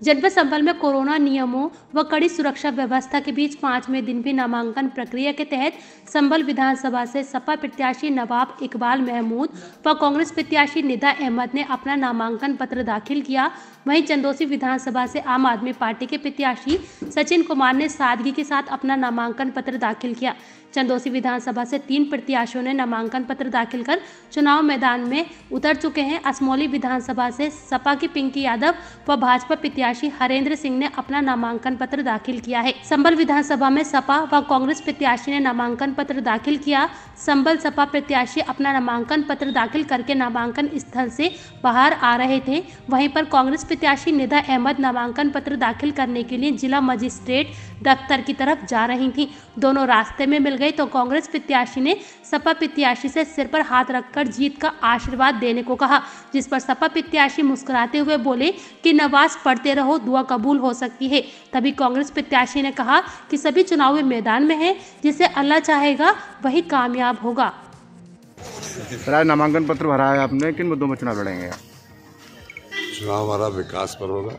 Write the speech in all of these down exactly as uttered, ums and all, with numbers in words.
जनपद संभल में कोरोना नियमों व कड़ी सुरक्षा व्यवस्था के बीच पांचवें दिन भी नामांकन प्रक्रिया के तहत संभल विधानसभा से सपा प्रत्याशी नवाब इकबाल महमूद व कांग्रेस प्रत्याशी निदा अहमद ने अपना नामांकन पत्र दाखिल किया। वहीं चंदौसी विधानसभा से आम आदमी पार्टी के प्रत्याशी सचिन कुमार ने सादगी के साथ अपना नामांकन पत्र दाखिल किया। चंदौसी विधानसभा से तीन प्रत्याशियों ने नामांकन पत्र दाखिल कर चुनाव मैदान में उतर चुके हैं। असमौली विधानसभा से सपा की पिंकी यादव व भाजपा प्रत्याशी हरेंद्र सिंह ने अपना नामांकन पत्र दाखिल किया है। संभल विधानसभा में सपा व कांग्रेस प्रत्याशी ने नामांकन पत्र दाखिल किया। संभल सपा प्रत्याशी अपना नामांकन पत्र दाखिल करके नामांकन स्थल से बाहर आ रहे थे। वहीं पर कांग्रेस प्रत्याशी निदा अहमद नामांकन पत्र दाखिल करने के लिए जिला मजिस्ट्रेट दफ्तर की तरफ जा रही थी। दोनों रास्ते में मिल गए तो कांग्रेस प्रत्याशी ने सपा प्रत्याशी से सिर पर हाथ रखकर जीत का आशीर्वाद देने को कहा, जिस पर सपा प्रत्याशी मुस्कुराते हुए बोले कि नमाज पढ़ते रहो, दुआ कबूल हो सकती है। तभी कांग्रेस प्रत्याशी ने कहा कि सभी चुनावी मैदान में हैं, जिसे अल्लाह चाहेगा वही कामयाब होगा। राय नामांकन पत्र भरा है आपने, किन मुद्दों में चुनाव लड़ेंगे? चुनाव हमारा विकास पर होगा,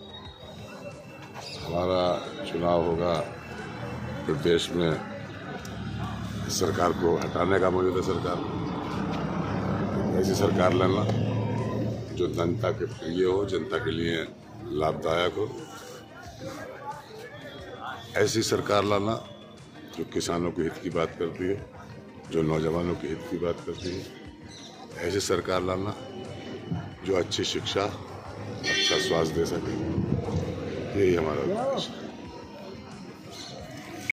हमारा चुनाव होगा प्रदेश में सरकार को हटाने का, मौजूदा सरकार ऐसी सरकार लाना जो जनता के प्रिय हो, जनता के लिए लाभदायक हो। ऐसी सरकार लाना जो किसानों के हित की बात करती है, जो नौजवानों के हित की बात करती है। ऐसी सरकार लाना जो अच्छी शिक्षा, अच्छा स्वास्थ्य दे सके। यही हमारा उद्देश्य है।